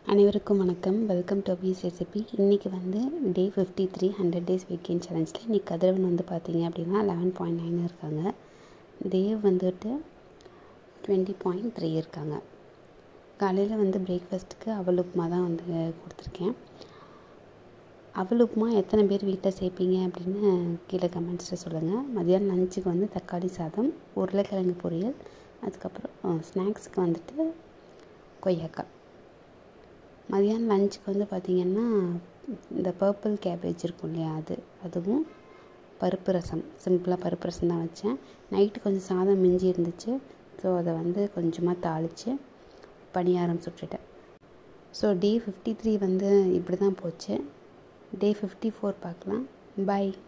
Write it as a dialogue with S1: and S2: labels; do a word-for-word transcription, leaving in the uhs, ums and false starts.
S1: அனைவருக்கும் வணக்கம். Welcome to Abi's recipe. இன்றைக்கி வந்து day fifty three hundred days weight gain சேலஞ்சில் இன்றைக்கி கதிரவன் வந்து பார்த்திங்க அப்படின்னா லெவன் பாயிண்ட் நைன் இருக்காங்க. தேவ் வந்துட்டு டுவெண்ட்டி பாயிண்ட் த்ரீ இருக்காங்க. காலையில் வந்து பிரேக்ஃபாஸ்ட்டுக்கு அவல் உப்புமா தான் வந்து கொடுத்துருக்கேன். அவல் உப்புமா எத்தனை பேர் வீட்டில் சேர்ப்பீங்க அப்படின்னு கீழே கமெண்ட்ஸில் சொல்லுங்கள். மதியானம் லஞ்சுக்கு வந்து தக்காளி சாதம், உருளைக்கிழங்கு பொரியல், அதுக்கப்புறம் ஸ்நாக்ஸுக்கு வந்துட்டு கொய்யாக்காய். மதியானம் லஞ்சுக்கு வந்து பார்த்திங்கன்னா இந்த பர்பிள் கேபேஜ் இருக்கும் இல்லையா, அது அதுவும் பருப்பு ரசம், சிம்பிளாக பருப்பு ரசம் தான் வச்சேன். நைட்டு கொஞ்சம் சாதம் மிஞ்சி இருந்துச்சு, ஸோ அதை வந்து கொஞ்சமாக தாளித்து பணியாரம் சுட்டுட்டேன். ஸோ டே ஃபிஃப்டி த்ரீ வந்து இப்படி தான் போச்சு. டே ஃபிஃப்டி ஃபோர் பார்க்கலாம். பாய்.